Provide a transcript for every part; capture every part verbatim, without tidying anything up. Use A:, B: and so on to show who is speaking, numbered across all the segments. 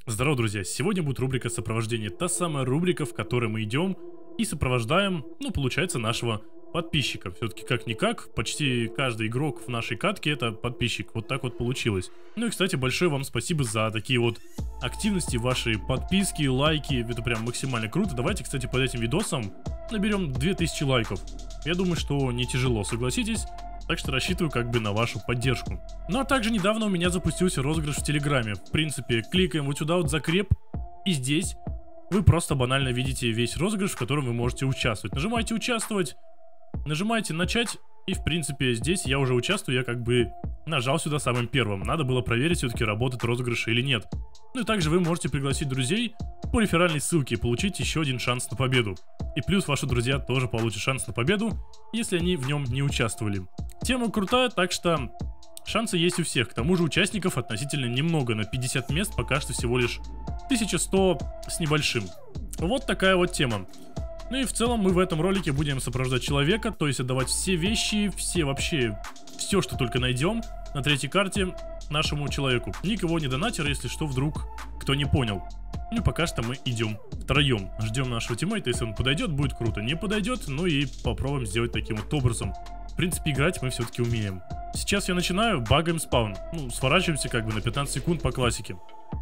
A: Здорово, друзья! Сегодня будет рубрика сопровождения. Та самая рубрика, в которой мы идем и сопровождаем, ну, получается, нашего подписчика. Все-таки как-никак, почти каждый игрок в нашей катке — это подписчик. Вот так вот получилось. Ну и, кстати, большое вам спасибо за такие вот активности, ваши подписки, лайки. Это прям максимально круто. Давайте, кстати, под этим видосом наберем две тысячи лайков. Я думаю, что не тяжело, согласитесь? Так что рассчитываю как бы на вашу поддержку. Ну а также недавно у меня запустился розыгрыш в Телеграме. В принципе, кликаем вот сюда вот закреп, и здесь вы просто банально видите весь розыгрыш, в котором вы можете участвовать. Нажимаете «Участвовать», нажимаете «Начать», и в принципе здесь я уже участвую, я как бы нажал сюда самым первым. Надо было проверить, все-таки работает розыгрыш или нет. Ну и также вы можете пригласить друзей по реферальной ссылке и получить еще один шанс на победу. И плюс ваши друзья тоже получат шанс на победу, если они в нем не участвовали. Тема крутая, так что шансы есть у всех. К тому же участников относительно немного, на пятьдесят мест пока что всего лишь тысяча сто с небольшим. Вот такая вот тема. Ну и в целом мы в этом ролике будем сопровождать человека, то есть отдавать все вещи, все вообще, все, что только найдем на третьей карте нашему человеку. Никого не донатер, если что, вдруг кто не понял. Ну и пока что мы идем втроем. Ждем нашего тиммейта, если он подойдет, будет круто. Не подойдет, ну и попробуем сделать таким вот образом. В принципе, играть мы все-таки умеем. Сейчас я начинаю, багаем спаун. Ну, сворачиваемся как бы на пятнадцать секунд по классике.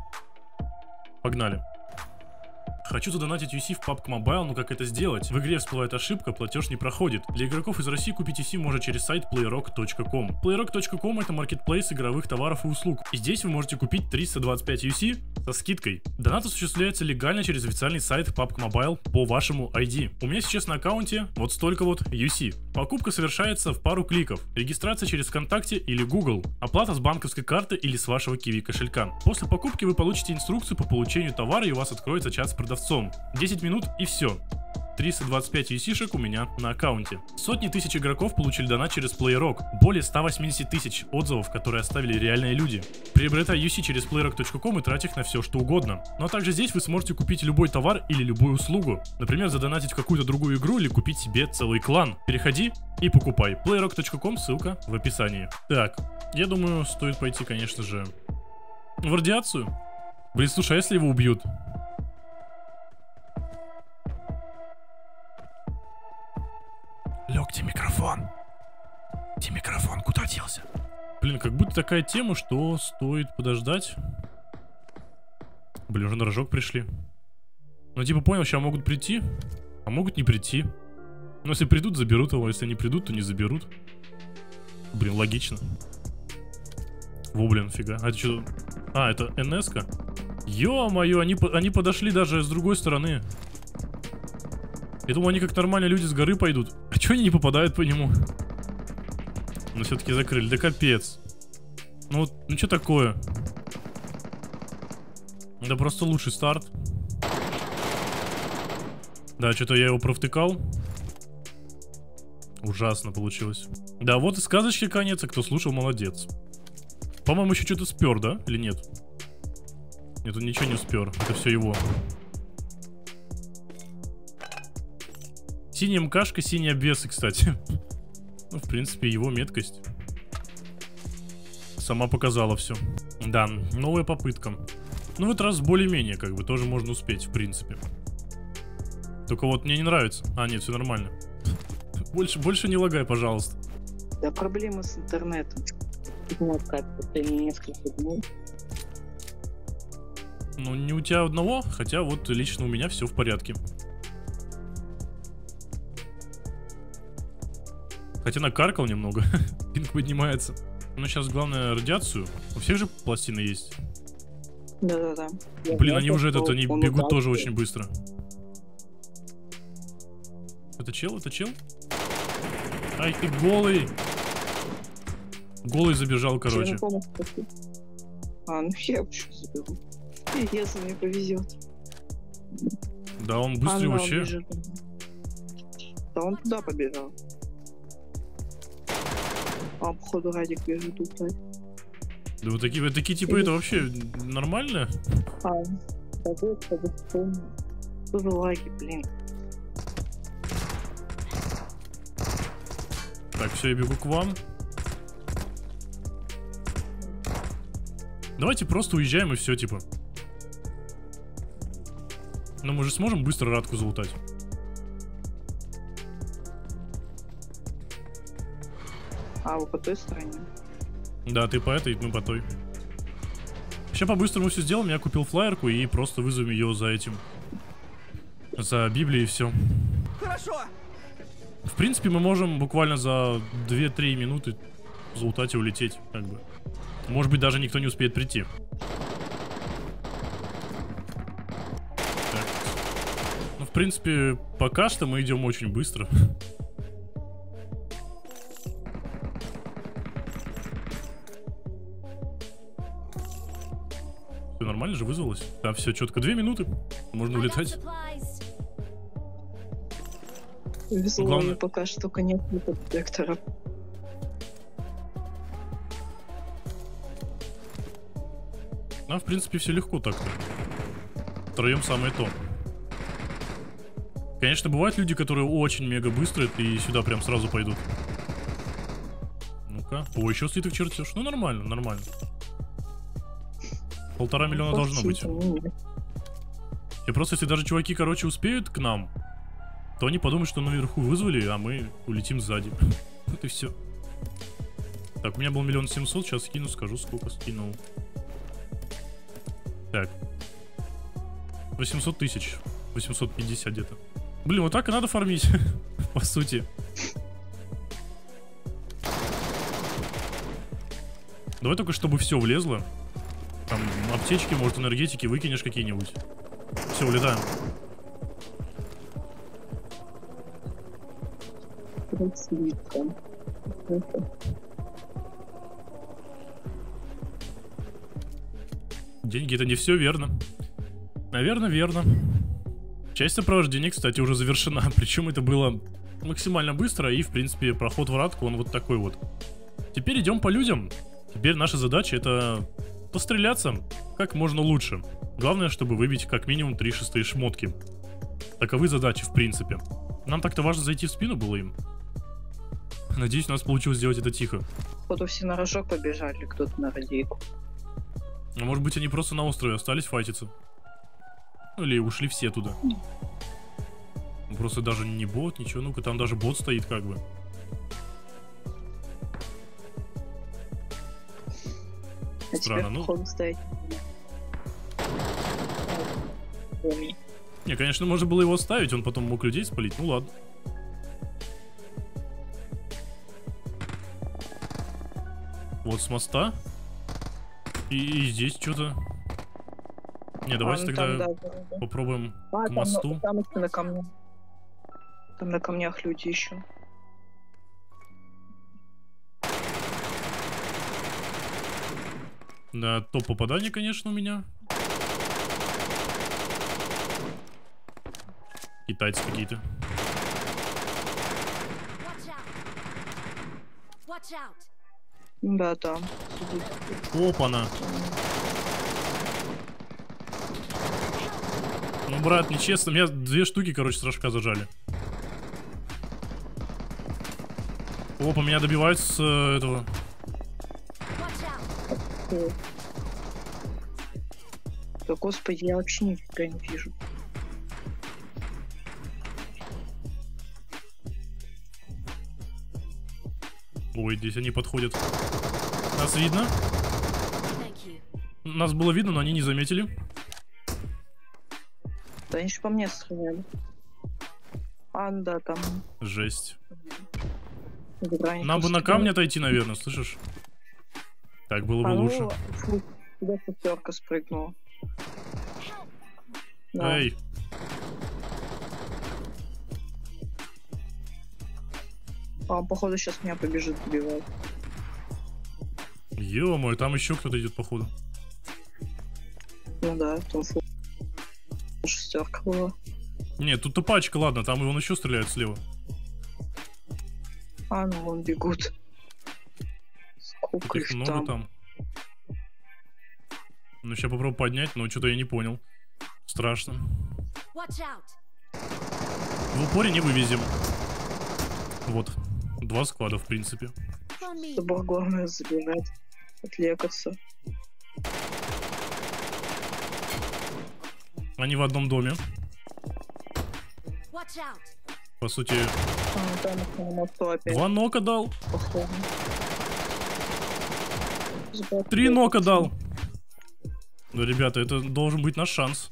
A: Погнали. Хочу задонатить ю си в пабг Mobile, но как это сделать? В игре всплывает ошибка, платеж не проходит. Для игроков из России купить ю си можно через сайт плейрок точка ком. плейрок точка ком — это маркетплейс игровых товаров и услуг. И здесь вы можете купить триста двадцать пять ю си со скидкой. Донат осуществляется легально через официальный сайт пабг Mobile по вашему ай ди. У меня сейчас на аккаунте вот столько вот ю си. Покупка совершается в пару кликов. Регистрация через ВКонтакте или Google. Оплата с банковской карты или с вашего Киви кошелька. После покупки вы получите инструкцию по получению товара, и у вас откроется чат с продавцом. десять минут и все. триста двадцать пять ю си-шек у меня на аккаунте. Сотни тысяч игроков получили донат через плейрок. Более ста восьмидесяти тысяч отзывов, которые оставили реальные люди. Приобретай ю си через плейрок точка ком и трать их на все, что угодно. Но также здесь вы сможете купить любой товар или любую услугу. Например, задонатить в какую-то другую игру или купить себе целый клан. Переходи и покупай. плейрок точка ком, ссылка в описании. Так, я думаю, стоит пойти, конечно же, в радиацию. Блин, слушай, а если его убьют? Лёг, где микрофон? Где микрофон? Куда делся? Блин, как будто такая тема, что стоит подождать. Блин, уже на рожок пришли. Ну, типа, понял, сейчас могут прийти, а могут не прийти. Но если придут, заберут его. Если не придут, то не заберут. Блин, логично. Во, блин, фига. А это что? А, это эн эс-ка? Ё-моё, они, они подошли даже с другой стороны. Я думал, они как нормальные люди с горы пойдут. А чё они не попадают по нему? Но все-таки закрыли. Да капец. Ну вот, ну что такое? Да просто лучший старт. Да, что-то я его провтыкал. Ужасно получилось. Да, вот и сказочки конец, а кто слушал, молодец. По-моему, еще что-то спер, да? Или нет? Нет, он ничего не спер. Это все его. Синяя МКшка, синие обвесы, кстати. Ну, в принципе, его меткость сама показала все. Да, новая попытка. Ну, в этот раз более-менее, как бы, тоже можно успеть, в принципе. Только вот мне не нравится. А, нет, все нормально. Больше, больше не лагай, пожалуйста.
B: Да, проблема с интернетом. Вот как, несколько дней.
A: Ну, не у тебя одного, хотя вот лично у меня все в порядке. Хотя накаркал немного. Пинг поднимается. Но сейчас главное радиацию. У всех же пластины есть.
B: Да-да-да.
A: Блин, они уже этот, они бегут тоже очень быстро. Это чел? Это чел? Ай, ты голый! Голый забежал, короче.
B: А, ну я вообще заберу. Если мне повезет.
A: Да, он быстрый
B: а,
A: вообще.
B: Он да, он туда побежал. А, походу, Радик бежит тут.
A: Да вот такие, вот такие типы, это вообще нормально?
B: А, такой, что за лаги, блин.
A: Так, все, я бегу к вам. Давайте просто уезжаем и все, типа. Но мы же сможем быстро радку залутать.
B: А, вы по той стороне?
A: Да, ты по этой, мы по той. Сейчас по-быстрому все сделаем. Я купил флаерку и просто вызовем ее за этим. За Библией и все.
C: Хорошо.
A: В принципе, мы можем буквально за две-три минуты залутать и улететь, как бы. Может быть, даже никто не успеет прийти. Так. Ну, в принципе, пока что мы идем очень быстро. Все нормально же вызвалось? Да, все четко. Две минуты. Можно улетать.
B: Везло,
A: Главное...
B: и пока что только нет детектора.
A: А, в принципе, все легко так-то. Втроем самое то. Конечно, бывают люди, которые очень мега быстрые и сюда прям сразу пойдут. Ну-ка. О, еще стоит их чертеж. Ну, нормально, нормально. Полтора миллиона должно быть. И просто, если даже чуваки, короче, успеют к нам, то они подумают, что наверху вызвали, а мы улетим сзади. Вот и все. Так, у меня был миллион семьсот, сейчас скину, скажу, сколько скинул. Так. восемьсот тысяч. восемьсот пятьдесят где-то. Блин, вот так и надо фармить, по сути. Давай только, чтобы все влезло. Там аптечки, может, энергетики выкинешь какие-нибудь. Все, улетаем. Деньги — это не все, верно. Наверное, верно. Часть сопровождения, кстати, уже завершена. Причем это было максимально быстро. И, в принципе, проход в радку, он вот такой вот. Теперь идем по людям. Теперь наша задача — это постреляться как можно лучше. Главное, чтобы выбить как минимум три шестые шмотки. Таковы задачи, в принципе. Нам так-то важно зайти в спину было им. Надеюсь, у нас получилось сделать это тихо.
B: Походу все на рожок побежали, кто-то на радейку.
A: А может быть, они просто на острове остались файтиться. Ну, или ушли все туда. Просто даже не бот, ничего. Ну-ка, там даже бот стоит как бы.
B: А
A: странно, ну...
B: походу стоять.
A: Не, конечно, можно было его оставить, он потом мог людей спалить. Ну ладно. Вот с моста. И, и здесь что-то. Не, давайте а, ну, тогда там, да, да. попробуем а, к мосту.
B: Там, там, на камне. Там на камнях люди еще.
A: Да, топ попадания, конечно, у меня. Китайцы какие-то.
B: Да, там.
A: Опа-на. Ну, брат, нечестно. Меня две штуки, короче, с рожка зажали. Опа, меня добивают с э, этого.
B: Да, господи, я вообще нифига не вижу.
A: Ой, здесь они подходят. Нас видно? Нас было видно, но они не заметили.
B: Да они же по мне стреляли. А, да, там.
A: Жесть. Нам бы на камне отойти, наверное, слышишь? Так было бы а лучше. Ну,
B: фу, куда шестерка спрыгнула. Да.
A: Эй.
B: А, походу сейчас меня побежит убивать.
A: Ё-моё, там еще кто-то идет, походу.
B: Ну да, там фу... шестерка была.
A: Нет, тут тупачка, ладно, там и он еще стреляет слева.
B: А, ну вон бегут. Сколько
A: их
B: их
A: много
B: там?
A: там. Ну, сейчас попробую поднять, но что-то я не понял. Страшно. В упоре не вывезем. Вот. Два склада, в принципе.
B: Чтобы главное забежать, отвлекаться.
A: Они в одном доме. По сути,
B: А, там на мосту опять.
A: два нока дал.
B: Походу.
A: Три нока дал. Ну, ребята, это должен быть наш шанс.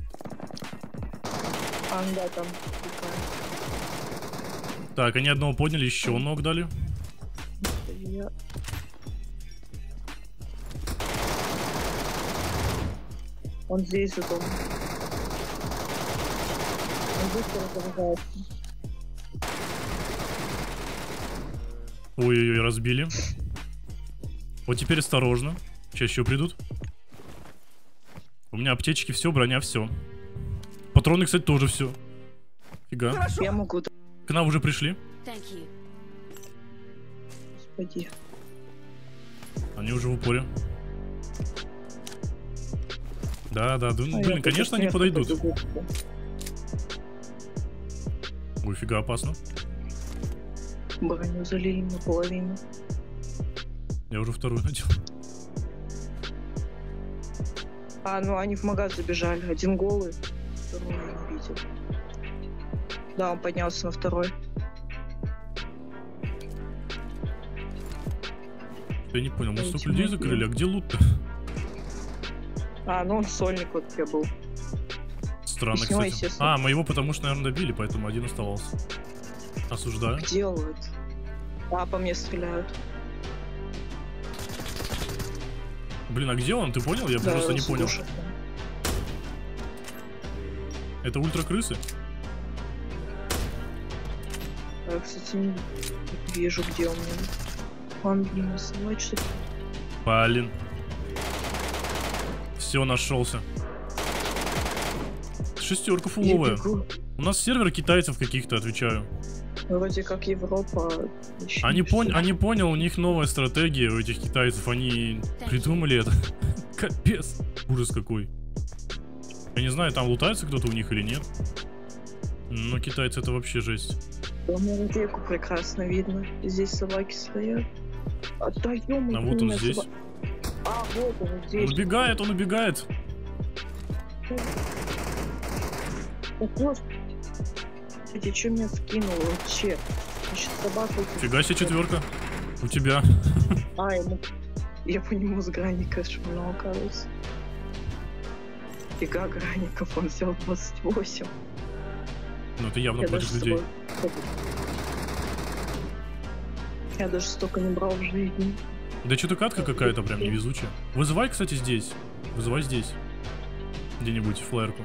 B: А, да, там.
A: Так, они одного подняли, еще ног дали.
B: Я... Он здесь за домом. Он быстро разорвался.
A: Ой-ой-ой, разбили. Вот теперь осторожно. Сейчас еще придут. У меня аптечки, все, броня, все. Патроны, кстати, тоже все. Фига.
B: Хорошо. Я могу.
A: К нам уже пришли.
B: Господи.
A: Они уже в упоре. Да, да, да.
B: А
A: Блин, конечно, они подойдут.
B: Побегу.
A: Ой, фига, опасно.
B: Броню залили наполовину.
A: Я уже вторую надел.
B: А, ну они в магаз забежали. Один голый, второй я не видел. Да, он поднялся на второй.
A: Я не понял, мы столько людей закрыли, а где лут-то?
B: А, ну он сольник вот я был.
A: Странно, кстати. А, мы его потому что, наверное, добили, поэтому один оставался. Осуждаю.
B: Делают. А, по мне стреляют.
A: Блин, а где он? Ты понял? Я
B: Да,
A: просто не понял.
B: слушай.
A: Это ультра-крысы?
B: Я, кстати, не вижу, где он. Он, блин, собачься.
A: Блин. Все, нашелся. Шестерка фуловая. У нас сервер китайцев каких-то, отвечаю.
B: Вроде как Европа.
A: Они, пон... Они понял, у них новая стратегия у этих китайцев. Они придумали это. Капец. Ужас какой. Я не знаю, там лутается кто-то у них или нет. Но китайцы это вообще жесть.
B: Там реку прекрасно видно. Здесь собаки стоят. Отдаем.
A: А вот он здесь.
B: Соба... А, вот он здесь.
A: Он убегает, он убегает.
B: Ты что меня скинул вообще? Значит, собака...
A: Фига себе четверка. У тебя.
B: А, ему... Я по нему с гранника шманул, оказывается. Фига гранников, он взял двадцать восемь.
A: Ну это явно
B: Я
A: против людей.
B: Собой... Я даже столько не брал в жизни.
A: Да что-то катка какая-то прям невезучая. Вызывай, кстати, здесь. Вызывай здесь. Где-нибудь флэрку.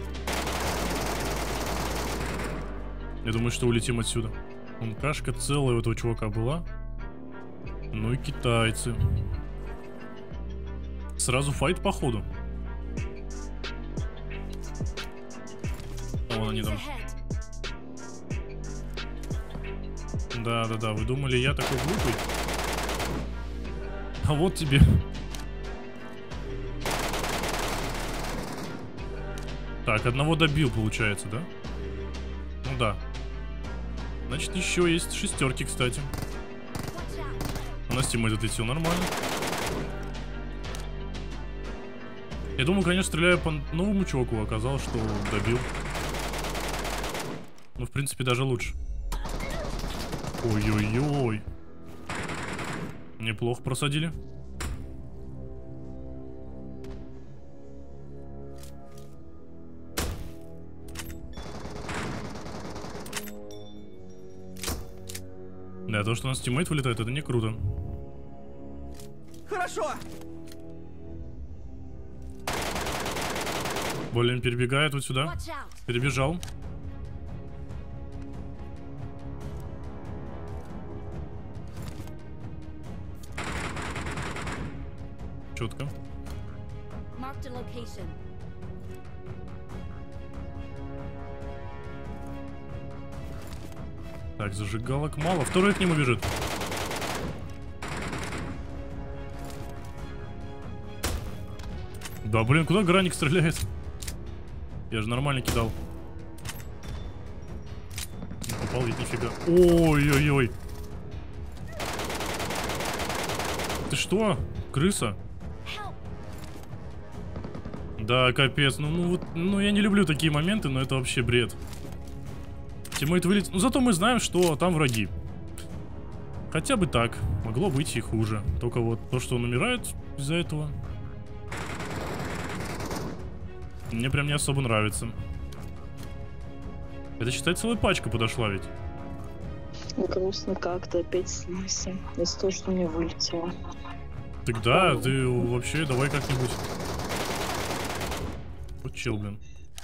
A: Я думаю, что улетим отсюда. Вон кашка целая у этого чувака была. Ну и китайцы. Сразу файт походу. А вон они там. Да-да-да, вы думали, я такой глупый? А вот тебе. Так, одного добил, получается, да? Ну да. Значит, еще есть шестерки, кстати. У нас тиммейт отлетел нормально. Я думаю, конечно, стреляю по новому чуваку. Оказалось, что добил. Ну, в принципе, даже лучше. Ой-ой-ой. Неплохо просадили. Да, то, что у нас тиммейт вылетает, это не круто.
C: Хорошо.
A: Болин перебегает вот сюда. Перебежал. Четко. Так, зажигалок мало. Второй к нему бежит. Да, блин, куда гранник стреляет? Я же нормально кидал. Не попал ведь нифига. Ой-ой-ой. Ты что? Крыса? Да, капец. Ну, ну, вот, ну, я не люблю такие моменты, но это вообще бред. Тиммейт вылетел. Ну, зато мы знаем, что там враги. Хотя бы так. Могло быть и хуже. Только вот то, что он умирает из-за этого, мне прям не особо нравится. Это, считай, целая пачка подошла ведь.
B: Грустно как-то опять сносим. Из-за того, что мне вылетело.
A: Тогда ты вообще давай как-нибудь... Вот чел, блин.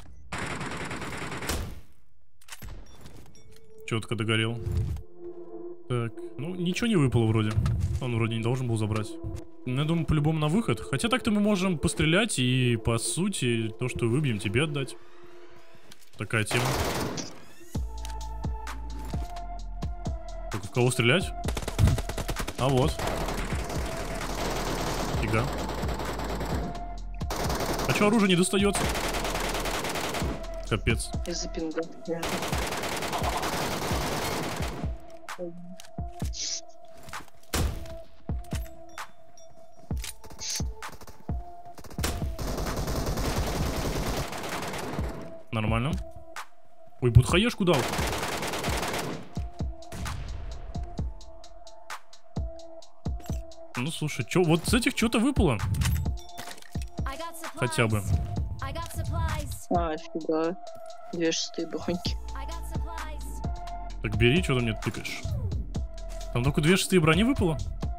A: Четко догорел. Так, ну ничего не выпало вроде. Он вроде не должен был забрать. Я думаю, по-любому на выход. Хотя так-то мы можем пострелять и, по сути, то, что выбьем, тебе отдать. Такая тема. Так, в кого стрелять? А вот. Фига. А чё оружие не достается? Капец.
B: Из-за пинга.
A: Нормально. Ой, будхаешку дал. Ну слушай, чё, вот с этих что-то выпало. Хотя бы.
B: А, фига. Две шестые броньки.
A: Так бери, что ты мне тыкаешь. Там только две шестые брони выпало?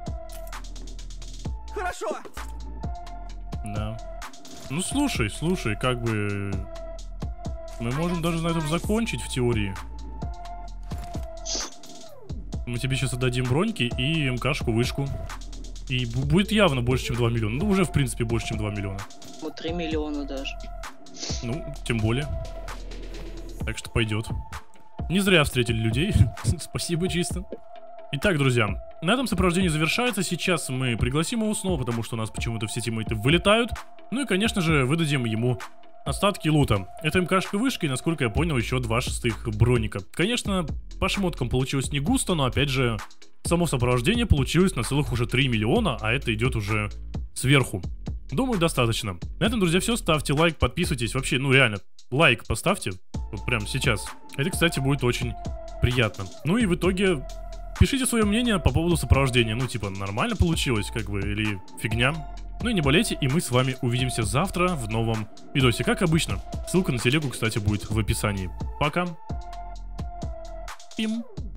C: Хорошо.
A: Да. Ну слушай, слушай, как бы... Мы можем даже на этом закончить в теории. Мы тебе сейчас отдадим броньки и МКшку, вышку. И будет явно больше, чем два миллиона. Ну, уже, в принципе, больше, чем два миллиона.
B: Ну, три миллиона даже.
A: Ну, тем более. Так что пойдет. Не зря встретили людей. Спасибо чисто. Итак, друзья, на этом сопровождение завершается. Сейчас мы пригласим его снова, потому что у нас почему-то все тиммейты вылетают. Ну и, конечно же, выдадим ему остатки лута. Это МКшка вышка и, насколько я понял, еще два шестых броника. Конечно, по шмоткам получилось не густо, но, опять же, само сопровождение получилось на целых уже три миллиона, а это идет уже сверху. Думаю, достаточно. На этом, друзья, все. Ставьте лайк, подписывайтесь. Вообще, ну реально, лайк поставьте. Вот прямо сейчас. Это, кстати, будет очень приятно. Ну и в итоге пишите свое мнение по поводу сопровождения. Ну, типа, нормально получилось, как бы, или фигня. Ну и не болейте, и мы с вами увидимся завтра в новом видосе. Как обычно. Ссылка на телегу, кстати, будет в описании. Пока. Пим.